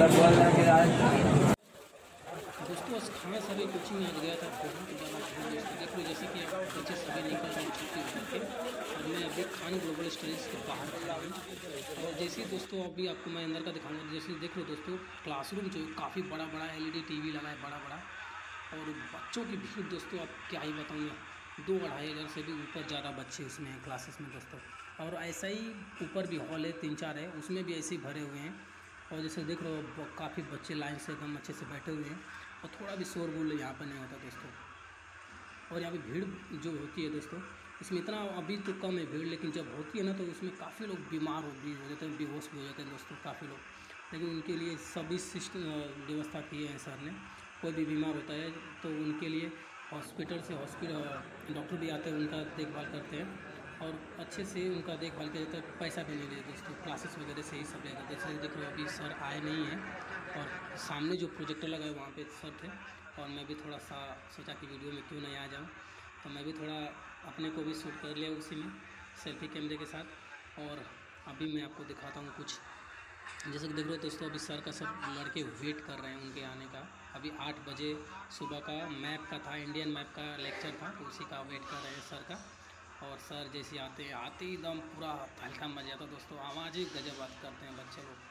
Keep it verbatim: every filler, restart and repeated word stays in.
दोस्तों खाना सभी कोचिंग में आ गया था, बहुत ज़्यादा भीड़। देख लो जैसे कि बच्चे सभी निकल रहे छुट्टी होकर के, और मैं अभी खान ग्लोबल स्टडीज़ के बाहर खड़ा हूँ। और जैसे ही दोस्तों अभी आपको मैं अंदर का दिखाऊंगा। जैसे देख लो दोस्तों, क्लासरूम जो काफ़ी बड़ा बड़ा एलईडी टीवी लगा है, बड़ा बड़ा। और बच्चों की भीड़ दोस्तों अब क्या ही बताऊँ मैं, दो अढ़ाई हज़ार से भी ऊपर ज़्यादा बच्चे इसमें हैं क्लासेस में दोस्तों। और ऐसा ही ऊपर भी हॉल है, तीन चार है, उसमें भी ऐसे ही भरे हुए हैं। और जैसे देख लो काफ़ी बच्चे लाइन से एकदम अच्छे से बैठे हुए हैं, और थोड़ा भी शोरगुल यहाँ पर नहीं होता दोस्तों। और यहाँ पे भीड़ जो होती है दोस्तों, इसमें इतना अभी तो कम है भीड़, लेकिन जब होती है ना तो इसमें काफ़ी लोग बीमार हो भी हो जाते हैं, बेहोश भी हो जाते हैं दोस्तों काफ़ी लोग। लेकिन उनके लिए सभी सिस्टम व्यवस्था की है सर ने। कोई भी बीमार होता है तो उनके लिए हॉस्पिटल से हॉस्पिटल डॉक्टर भी आते हैं, उनका देखभाल करते हैं, और अच्छे से उनका देखभाल किया जाता है। पैसा भी नहीं लेते दोस्तों, क्लासेस वगैरह से ही सब ले जाते हैं। जैसे देख लो अभी सर आए नहीं हैं, और सामने जो प्रोजेक्टर लगा है वहाँ पे सर थे, और मैं भी थोड़ा सा सोचा कि वीडियो में क्यों नहीं आ जाऊँ, तो मैं भी थोड़ा अपने को भी शूट कर लिया उसी में सेल्फी कैमरे के साथ। और अभी मैं आपको दिखाता हूँ कुछ। जैसे कि देख रहे हो दोस्तों, अभी सर का सब लड़के वेट कर रहे हैं उनके आने का। अभी आठ बजे सुबह का मैप का था, इंडियन मैप का लेक्चर था, तो उसी का वेट कर रहे हैं सर का। और सर जैसे आते हैं आते ही एकदम पूरा हल्का मजा आता दोस्तों, आवाज़ ही गजब बात करते हैं बच्चे लोग।